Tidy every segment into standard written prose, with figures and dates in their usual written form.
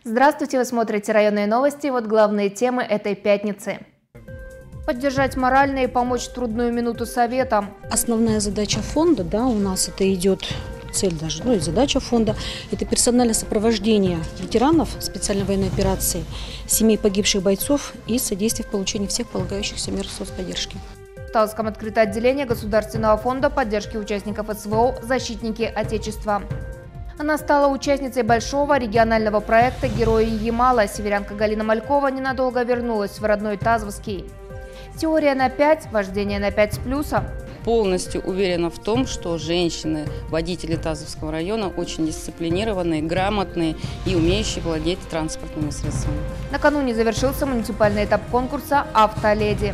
Здравствуйте, вы смотрите районные новости. Вот главные темы этой пятницы. Поддержать морально и помочь в трудную минуту советам. Основная задача фонда, у нас это идет цель даже, и задача фонда, это персональное сопровождение ветеранов специальной военной операции, семей погибших бойцов и содействие в получении всех полагающихся мер соцподдержки. В Талском открыто отделение Государственного фонда поддержки участников СВО «Защитники Отечества». Она стала участницей большого регионального проекта «Герои Ямала». Северянка Галина Малькова ненадолго вернулась в родной Тазовский. Теория на 5, вождение на 5 с плюсом. Полностью уверена в том, что женщины, водители Тазовского района, очень дисциплинированные, грамотные и умеющие владеть транспортными средствами. Накануне завершился муниципальный этап конкурса «Автоледи».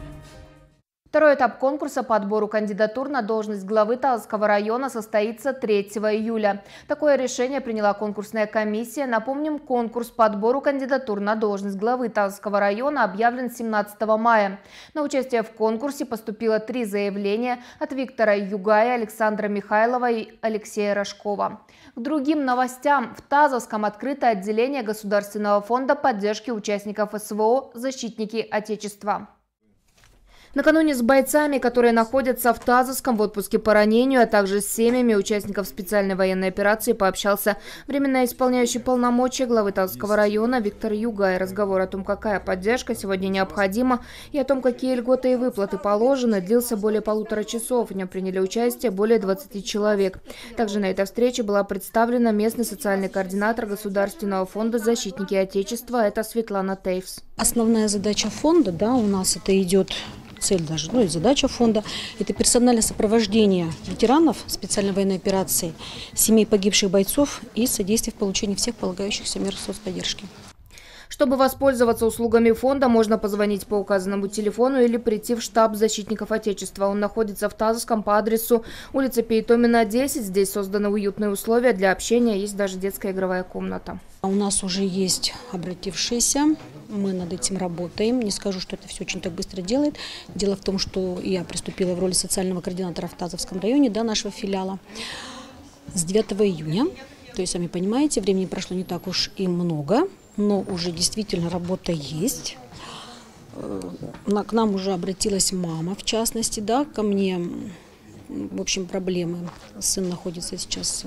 Второй этап конкурса по отбору кандидатур на должность главы Тазовского района состоится 3 июля. Такое решение приняла конкурсная комиссия. Напомним, конкурс по отбору кандидатур на должность главы Тазовского района объявлен 17 мая. На участие в конкурсе поступило 3 заявления от Виктора Югая, Александра Михайлова и Алексея Рожкова. К другим новостям. В Тазовском открыто отделение Государственного фонда поддержки участников СВО «Защитники Отечества». Накануне с бойцами, которые находятся в Тазовском в отпуске по ранению, а также с семьями участников специальной военной операции, пообщался временно исполняющий полномочия главы Тазовского района Виктор Югай. Разговор о том, какая поддержка сегодня необходима, и о том, какие льготы и выплаты положены, длился более 1,5 часа. В нем приняли участие более 20 человек. Также на этой встрече была представлена местный социальный координатор Государственного фонда «Защитники Отечества». Это Светлана Тейвс. Основная задача фонда, у нас это идет цель даже, и задача фонда, это персональное сопровождение ветеранов специальной военной операции, семей погибших бойцов и содействие в получении всех полагающихся мер соцподдержки. Чтобы воспользоваться услугами фонда, можно позвонить по указанному телефону или прийти в штаб защитников Отечества. Он находится в Тазовском по адресу улица Пейтомина, 10. Здесь созданы уютные условия для общения, есть даже детская игровая комната. У нас уже есть обратившиеся, мы над этим работаем. Не скажу, что это все очень так быстро делает. Дело в том, что я приступила в роли социального координатора в Тазовском районе, нашего филиала, с 9 июня. То есть, сами понимаете, времени прошло не так уж и много, но уже действительно работа есть. К нам уже обратилась мама, в частности, ко мне. В общем, проблемы. Сын находится сейчас,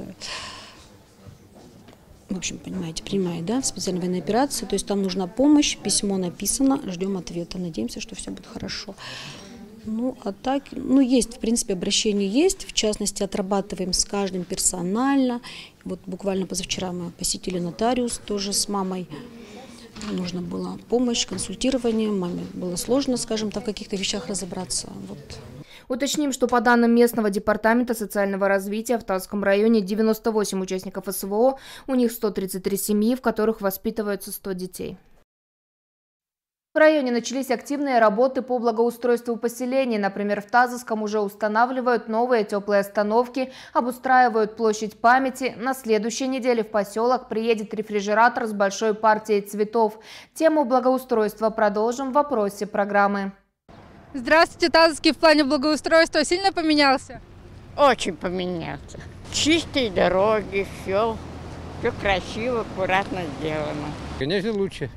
в общем, понимаете, принимает, в специальной военной операции. То есть там нужна помощь, письмо написано, ждем ответа. Надеемся, что все будет хорошо. А так, есть, в принципе, обращение есть. В частности, отрабатываем с каждым персонально. Вот буквально позавчера мы посетили нотариус тоже с мамой. Нужна была помощь, консультирование. Маме было сложно, скажем так, в каких-то вещах разобраться. Уточним, что по данным местного департамента социального развития в Тазовском районе 98 участников СВО, у них 133 семьи, в которых воспитываются 100 детей. В районе начались активные работы по благоустройству поселений. Например, в Тазовском уже устанавливают новые теплые остановки, обустраивают площадь памяти. На следующей неделе в поселок приедет рефрижератор с большой партией цветов. Тему благоустройства продолжим в вопросе программы. Здравствуйте, Тазовский в плане благоустройства сильно поменялся? Очень поменялся. Чистые дороги, все красиво, аккуратно сделано. Конечно, лучше.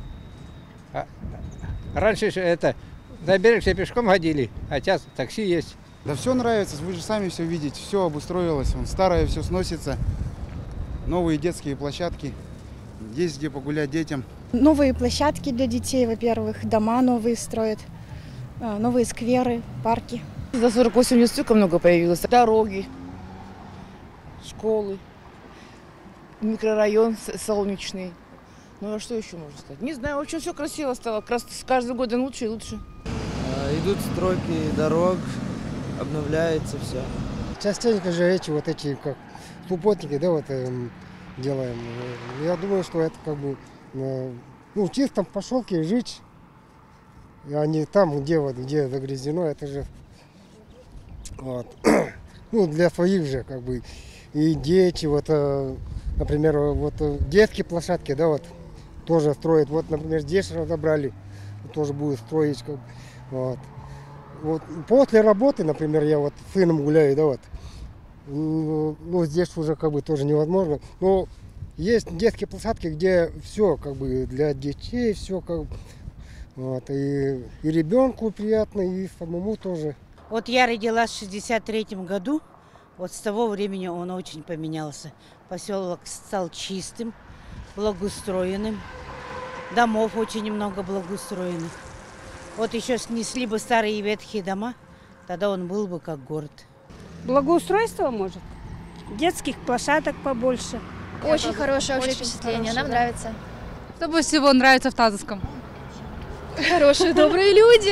Раньше на берег все пешком ходили, а сейчас такси есть. Да все нравится, вы же сами все видите, все обустроилось, старое все сносится. Новые детские площадки, есть где погулять детям. Новые площадки для детей, во-первых, дома новые строят, новые скверы, парки. За 48 лет столько много появилось. Дороги, школы, микрорайон солнечный. А что еще можно сказать? Не знаю, очень все красиво стало. С каждым годом лучше и лучше. Идут стройки дорог, обновляется все. Частенько же эти как субботники, делаем. Я думаю, что это в чистом поселке жить, а не там, где загрязнено, это же для своих же и дети, например, детские площадки, тоже строят. Например, здесь разобрали, тоже будут строить. После работы, например, я с сыном гуляю, здесь уже тоже невозможно. Но есть детские площадки, где все как бы для детей, все как вот, и ребенку приятно, и самому тоже. Вот я родилась в 1963 году, вот с того времени он очень поменялся. Поселок стал чистым, благоустроенным, домов очень много благоустроенных. Вот еще снесли бы старые ветхие дома, тогда он был бы как город. Благоустройство, может, детских площадок побольше. Очень хорошее общее впечатление, нам нравится. Что больше всего нравится в Тазовском? Хорошие, добрые люди.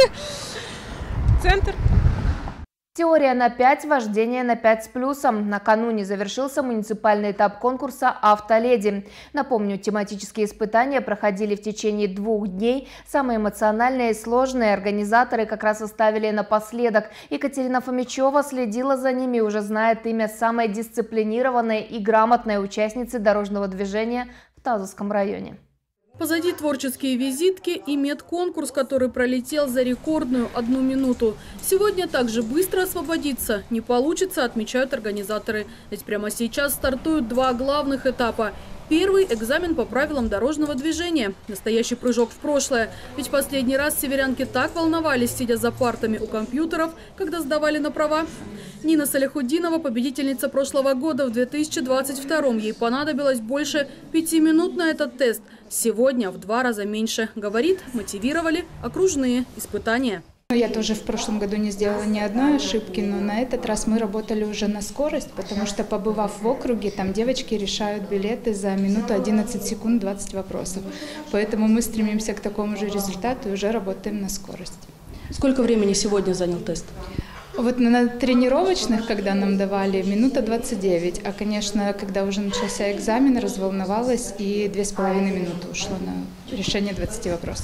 Центр. Теория на 5, вождение на 5 с плюсом. Накануне завершился муниципальный этап конкурса «Автоледи». Напомню, тематические испытания проходили в течение 2 дней. Самые эмоциональные и сложные организаторы как раз оставили напоследок. Екатерина Фомичева следила за ними и уже знает имя самой дисциплинированной и грамотной участницы дорожного движения в Тазовском районе. Позади творческие визитки и медконкурс, который пролетел за рекордную 1 минуту. Сегодня также быстро освободиться не получится, отмечают организаторы. Ведь прямо сейчас стартуют 2 главных этапа. Первый – экзамен по правилам дорожного движения. Настоящий прыжок в прошлое. Ведь последний раз северянки так волновались, сидя за партами у компьютеров, когда сдавали на права. Нина Салихуддинова, победительница прошлого года, в 2022-м. Ей понадобилось больше 5 минут на этот тест. Сегодня в 2 раза меньше. Говорит, мотивировали окружные испытания. Я тоже в прошлом году не сделала ни одной ошибки, но на этот раз мы работали уже на скорость, потому что, побывав в округе, там девочки решают билеты за минуту 11 секунд 20 вопросов. Поэтому мы стремимся к такому же результату и уже работаем на скорость. Сколько времени сегодня занял тест? Вот на тренировочных, когда нам давали, минута 29, а, конечно, когда уже начался экзамен, разволновалась и 2,5 минуты ушло на решение 20 вопросов.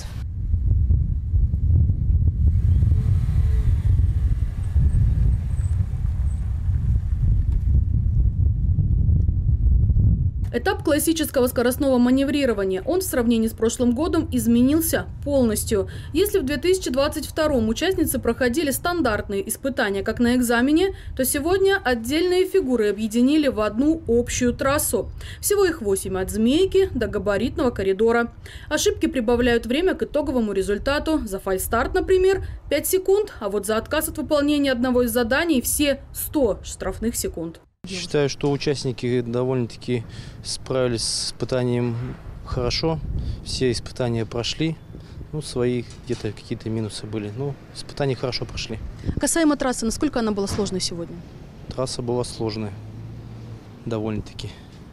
Этап классического скоростного маневрирования. Он в сравнении с прошлым годом изменился полностью. Если в 2022-м участницы проходили стандартные испытания, как на экзамене, то сегодня отдельные фигуры объединили в одну общую трассу. Всего их 8 от Змейки до габаритного коридора. Ошибки прибавляют время к итоговому результату. За фальстарт, например, 5 секунд, а вот за отказ от выполнения одного из заданий все 100 штрафных секунд. Считаю, что участники довольно-таки справились с испытанием хорошо. Все испытания прошли. Свои где-то какие-то минусы были. Но испытания хорошо прошли. Касаемо трассы, насколько она была сложной сегодня? Трасса была сложная. Довольно-таки.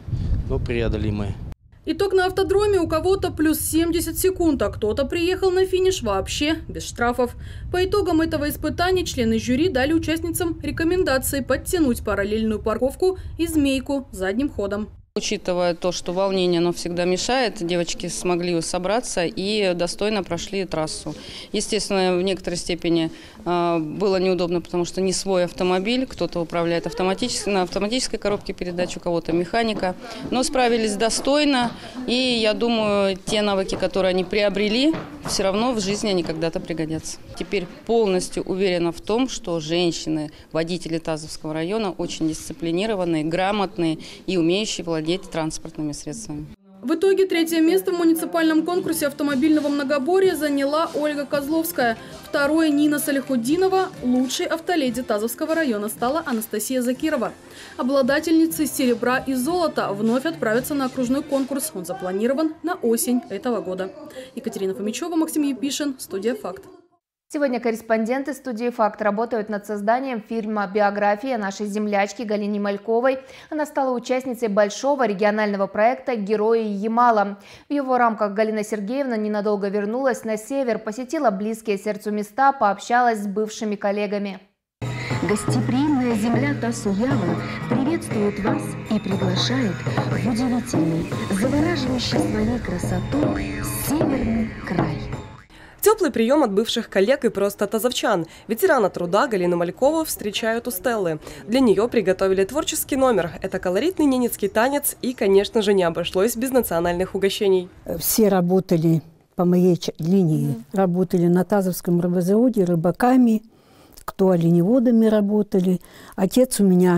Но преодолимая. Итог на автодроме: у кого-то плюс 70 секунд, а кто-то приехал на финиш вообще без штрафов. По итогам этого испытания члены жюри дали участницам рекомендации подтянуть параллельную парковку и Змейку задним ходом. Учитывая то, что волнение оно всегда мешает, девочки смогли собраться и достойно прошли трассу. Естественно, в некоторой степени было неудобно, потому что не свой автомобиль, кто-то управляет автоматически, на автоматической коробке передач, у кого-то механика. Но справились достойно, и я думаю, те навыки, которые они приобрели, все равно в жизни они когда-то пригодятся. Теперь полностью уверена в том, что женщины, водители Тазовского района, очень дисциплинированные, грамотные и умеющие владеть транспортными средствами. В итоге 3-е место в муниципальном конкурсе автомобильного многоборья заняла Ольга Козловская. 2-е Нина Салихуддинова. Лучшей автоледи Тазовского района стала Анастасия Закирова. Обладательницы серебра и золота вновь отправятся на окружной конкурс. Он запланирован на осень этого года. Екатерина Фомичева, Максим Епишин, студия «Факт». Сегодня корреспонденты студии «Факт» работают над созданием фильма «Биография» нашей землячки Галины Мальковой. Она стала участницей большого регионального проекта «Герои Ямала». В его рамках Галина Сергеевна ненадолго вернулась на север, посетила близкие сердцу места, пообщалась с бывшими коллегами. Гостеприимная земля Тасу-Ява приветствует вас и приглашает в удивительный, завораживающий своей красотой северный край. Теплый прием от бывших коллег и просто тазовчан. Ветерана труда Галину Малькову встречают у Стеллы. Для нее приготовили творческий номер. Это колоритный ненецкий танец и, конечно же, не обошлось без национальных угощений. Все работали по моей линии. Работали на Тазовском рыбозаводе рыбаками, кто оленеводами работали. Отец у меня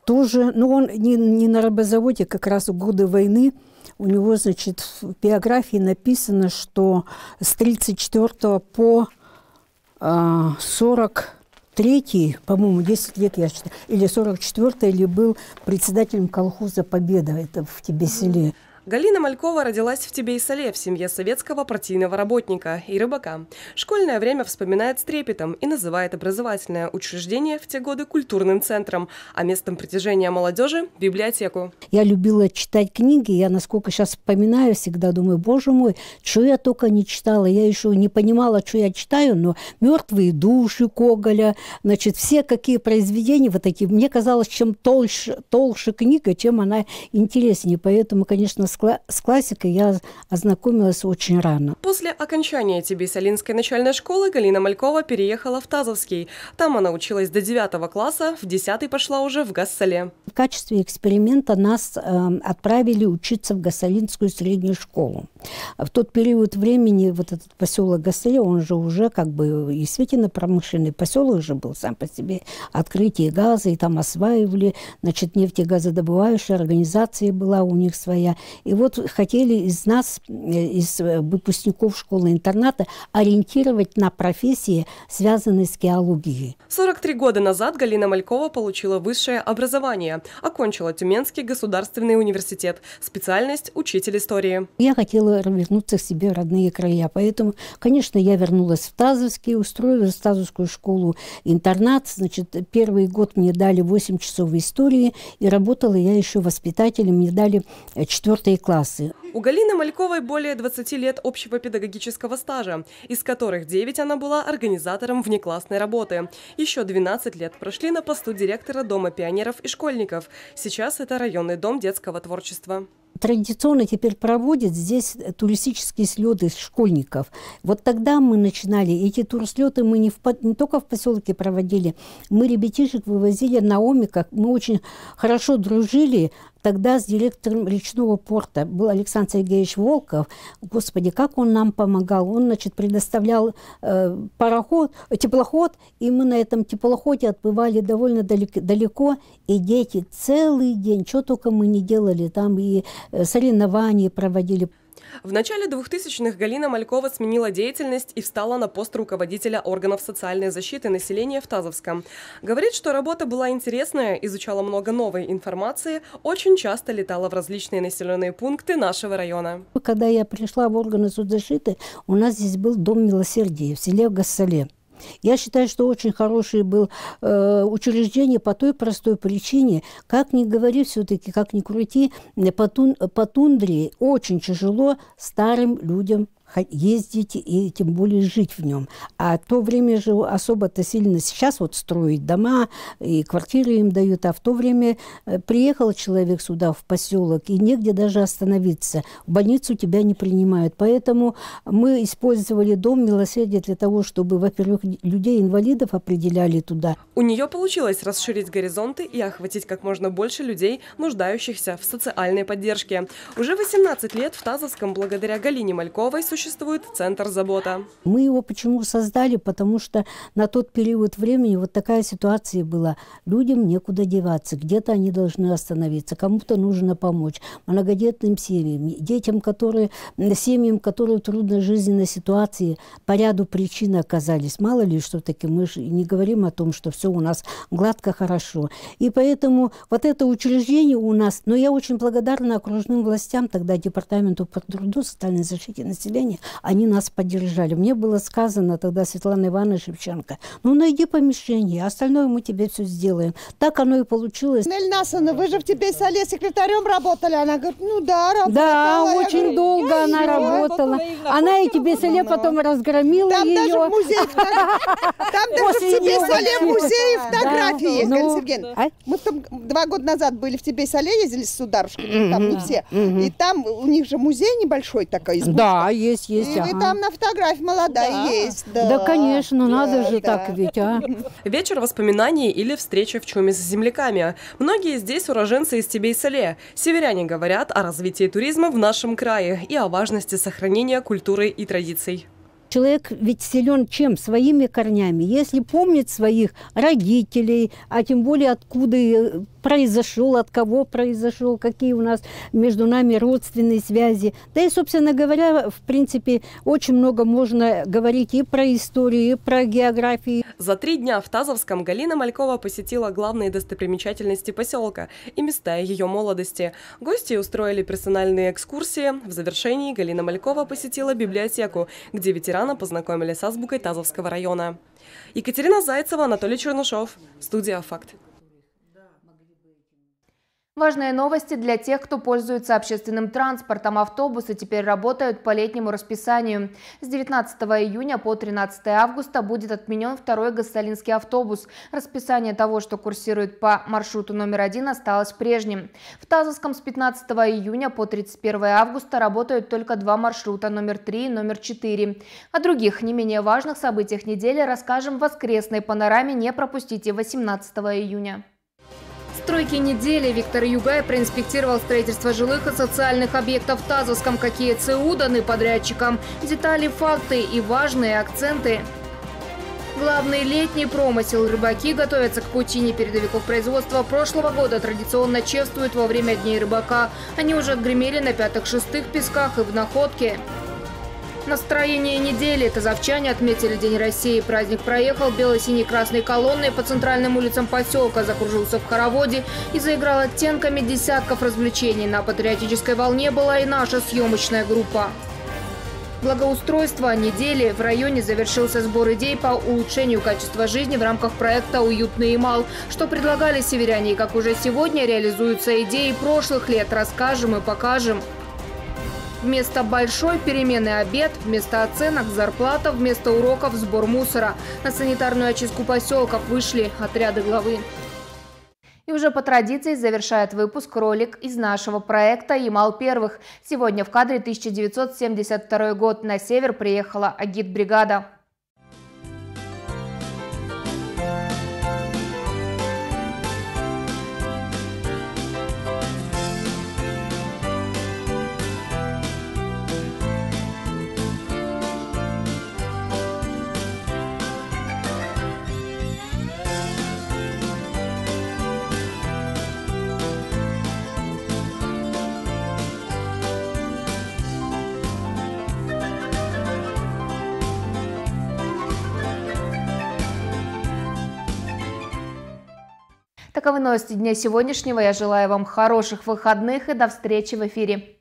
тоже, ну, он не на рабозаводе, как раз в годы войны. У него, значит, в биографии написано, что с 1934 по 1943, по-моему, 10 лет, я считаю, или 1944, или был председателем колхоза «Победа», это в Тебе-селе. Галина Малькова родилась в Тебе-Соле в семье советского партийного работника и рыбака. Школьное время вспоминает с трепетом и называет образовательное учреждение в те годы культурным центром, а местом притяжения молодежи – библиотеку. Я любила читать книги, я, насколько сейчас вспоминаю, всегда думаю, боже мой, что я только не читала. Я еще не понимала, что я читаю, но «Мертвые души» Гоголя, значит, все какие произведения вот такие. Мне казалось, чем толще книга, чем она интереснее. Поэтому, конечно, с классикой я ознакомилась очень рано. После окончания Тебе-Солинской начальной школы Галина Малькова переехала в Тазовский. Там она училась до 9 класса, в 10 пошла уже в Гассале. В качестве эксперимента нас отправили учиться в Гассалинскую среднюю школу. В тот период времени вот этот поселок Гассале, он же уже как бы и светено-промышленный поселок же был сам по себе. Открытие газа, и там осваивали, значит, нефтегазодобывающая организация была у них своя. И вот хотели из нас, из выпускников школы-интерната, ориентировать на профессии, связанные с геологией. 43 года назад Галина Малькова получила высшее образование. Окончила Тюменский государственный университет. Специальность – учитель истории. Я хотела вернуться к себе в родные края. Поэтому, конечно, я вернулась в Тазовский, устроилась в Тазовскую школу-интернат. Значит, первый год мне дали 8 часов истории, и работала я еще воспитателем. Мне дали 4 классы. У Галины Мальковой более 20 лет общего педагогического стажа, из которых 9 она была организатором внеклассной работы. Еще 12 лет прошли на посту директора Дома пионеров и школьников. Сейчас это районный дом детского творчества. Традиционно теперь проводят здесь туристические слеты школьников. Вот тогда мы начинали, эти турслеты мы не только в поселке проводили, мы ребятишек вывозили на омиках, мы очень хорошо дружили. Тогда с директором речного порта был Александр Сергеевич Волков. Господи, как он нам помогал. Он, значит, предоставлял теплоход, и мы на этом теплоходе отплывали довольно далеко. И дети целый день, что только мы не делали, там и соревнования проводили. В начале 2000-х Галина Малькова сменила деятельность и встала на пост руководителя органов социальной защиты населения в Тазовском. Говорит, что работа была интересная, изучала много новой информации, очень часто летала в различные населенные пункты нашего района. Когда я пришла в органы соцзащиты, у нас здесь был Дом милосердия в селе Гассале. Я считаю, что очень хорошее было учреждение по той простой причине, как ни говори все-таки, как ни крути, по тундре очень тяжело старым людям ездить и тем более жить в нем. А в то время же особо-то сильно сейчас вот строить дома, и квартиры им дают, а в то время приехал человек сюда, в поселок, и негде даже остановиться. В больницу тебя не принимают. Поэтому мы использовали Дом милосердия для того, чтобы, во-первых, людей-инвалидов определяли туда. У нее получилось расширить горизонты и охватить как можно больше людей, нуждающихся в социальной поддержке. Уже 18 лет в Тазовском благодаря Галине Мальковой существует Центр «Забота». Мы его почему создали? Потому что на тот период времени вот такая ситуация была. Людям некуда деваться, где-то они должны остановиться, кому-то нужно помочь. Многодетным семьям, семьям, которые в трудной жизненной ситуации по ряду причин оказались. Мало ли что таки, мы же не говорим о том, что все у нас гладко, хорошо. И поэтому вот это учреждение у нас, но я очень благодарна окружным властям, тогда Департаменту по труду, социальной защите населения, они нас поддержали. Мне было сказано тогда Светланой Ивановной Шевченко, ну найди помещение, остальное мы тебе все сделаем. Так оно и получилось. Нель Насовна, вы же в Тебе-Соле секретарем работали? Она говорит, ну да, работала. Да, очень долго она работала. Она и Тебе-Соле потом разгромила там ее. Даже в музее там даже в Тебе-Соле музей фотографии есть, Галина Сергеевна. Мы 2 года назад были в Тебе-Соле, ездили с сударушками, там не все. И там у них же музей небольшой такой. Да, есть. И вы там на фотографии молодая есть. Да, конечно, надо же так ведь, а. Вечер воспоминаний или встреча в чуме с земляками. Многие здесь уроженцы из Тебе-Соле. Северяне говорят о развитии туризма в нашем крае и о важности сохранения культуры и традиций. Человек ведь силен чем? Своими корнями. Если помнит своих родителей, а тем более откуда произошел, от кого произошел, какие у нас между нами родственные связи. Да и, собственно говоря, в принципе, очень много можно говорить и про историю, и про географию. За 3 дня в Тазовском Галина Малькова посетила главные достопримечательности поселка и места ее молодости. Гости устроили персональные экскурсии. В завершении Галина Малькова посетила библиотеку, где ветерана познакомили с азбукой Тазовского района. Екатерина Зайцева, Анатолий Чернышов. Студия «Факт». Важные новости для тех, кто пользуется общественным транспортом. Автобусы теперь работают по летнему расписанию. С 19 июня по 13 августа будет отменен второй Гостолинский автобус. Расписание того, что курсирует по маршруту номер 1, осталось прежним. В Тазовском с 15 июня по 31 августа работают только 2 маршрута номер 3 и номер 4. О других, не менее важных событиях недели расскажем в воскресной панораме. Не пропустите 18 июня. Стройки недели. Виктор Югай проинспектировал строительство жилых и социальных объектов в Тазовском. Какие ЦУ даны подрядчикам. Детали, факты и важные акценты. Главный летний промысел. Рыбаки готовятся к пучине. Передовиков производства прошлого года традиционно чествуют во время Дней рыбака. Они уже отгремели на 5-6 песках и в Находке. Настроение недели. Тазовчане отметили День России. Праздник проехал бело-сине-красной колонной по центральным улицам поселка, закружился в хороводе и заиграл оттенками десятков развлечений. На патриотической волне была и наша съемочная группа. Благоустройство недели. В районе завершился сбор идей по улучшению качества жизни в рамках проекта «Уютный Ямал». Что предлагали северяне и как уже сегодня реализуются идеи прошлых лет, расскажем и покажем. Вместо большой перемены обед, вместо оценок зарплата, вместо уроков сбор мусора. На санитарную очистку поселков вышли отряды главы. И уже по традиции завершает выпуск ролик из нашего проекта «Ямал первых». Сегодня в кадре 1972 год. На север приехала агитбригада. Таковы новости дня сегодняшнего. Я желаю вам хороших выходных и до встречи в эфире.